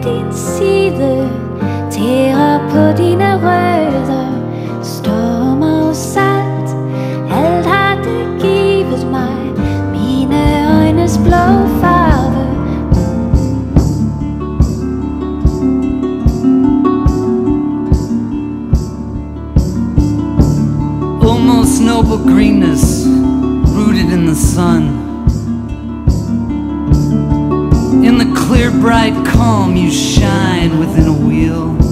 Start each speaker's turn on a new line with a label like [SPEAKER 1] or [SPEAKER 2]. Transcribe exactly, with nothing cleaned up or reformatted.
[SPEAKER 1] din side, tærer på dine rødder, stormer og salt, alt har det givet mig, mine øjnes blå farve.
[SPEAKER 2] Almost noble greenness, rooted in the sun. In the clear bright calm you shine within a wheel.